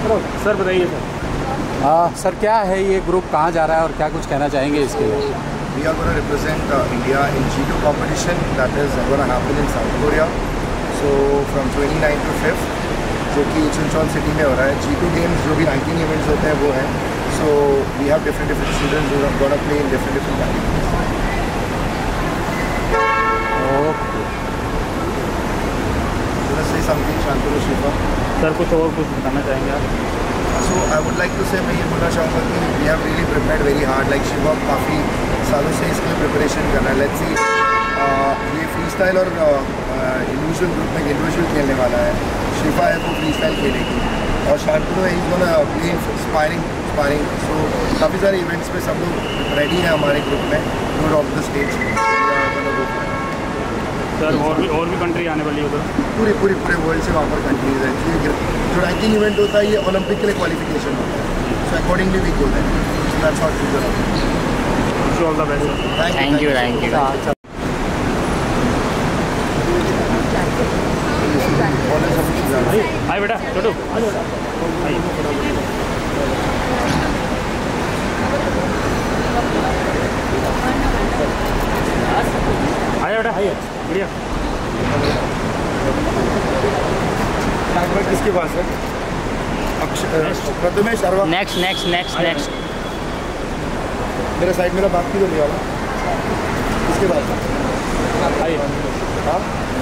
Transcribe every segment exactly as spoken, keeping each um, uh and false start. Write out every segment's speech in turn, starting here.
Sir बताइए sir. आ, sir क्या है ये ग्रुप, कहाँ जा रहा है और क्या कुछ कहना चाहेंगे इसके लिए? We are going to represent uh, India in G two competition that is going to happen in South Korea. So from twenty-ninth to fifth, जो कि चुनचौन सिटी में हो रहा है। G two games जो भी रैंकिंग इवेंट्स होते हैं वो हैं। So we have different different students who are going to play in different different categories. Okay, Wanna say something, Shantanu Shifa? Sir कुछ और कुछ बताना चाहेंगे आप? So I would like to say मैं ये बोलना चाहूँगा कि we have really prepared very hard. Like Shiva काफ़ी सालों से इसके लिए प्रिपरेशन कर रहा है। Let's see, uh, ये फ्री स्टाइल और इंडिविजुअल ग्रुप में इंडिविजुअल खेलने वाला है। शिफा है वो फ्री स्टाइल खेलेगी और शांतनु है is gonna play sparring sparring so काफ़ी सारे इवेंट्स पे सब लोग रेडी हैं हमारे ग्रुप में two of the stage. Sir और भी और भी कंट्री आने वाली है उधर? पूरे पूरे पूरे वर्ल्ड से वहाँ पर कंट्रीज हैं। ये जो रैंकिंग इवेंट होता है ये ओलंपिक के लिए क्वालिफिकेशन होता है। So accordingly we go that, so that's what we do. All the best. Thank you thank you. Hi बेटा छोटू, आइए बेटा आइए, बढ़िया। किसके पास है? Prathamesh Arwa. Next next next next मेरे साइड मेरा बाकी तो नहीं वाला। किसके पास है? आइए। हाँ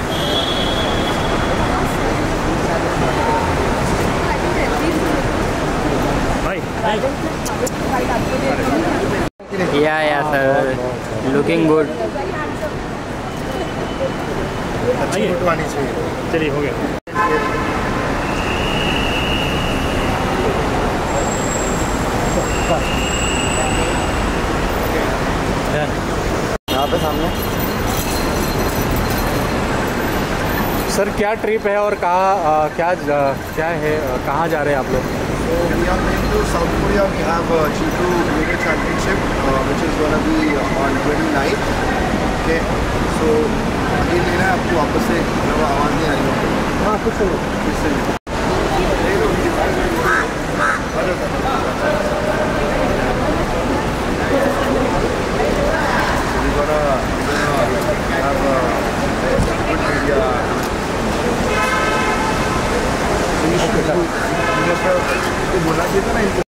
yeah yeah sir, looking good. अच्छी फोटो आनी चाहिए। चलिए हो गया। यहाँ पे सामने। सर क्या ट्रिप है और कहाँ क्या क्या है, कहाँ जा रहे हैं आप लोग? So we are going to South Korea. We have uh, G two Junior Championship, uh, which is going to be on twenty-ninth. Okay. So ये लेना है आपको वापस से, मतलब आवाज़ नहीं आ रही है। हाँ कुछ नहीं, कुछ नहीं। बोला चाहिए था ना।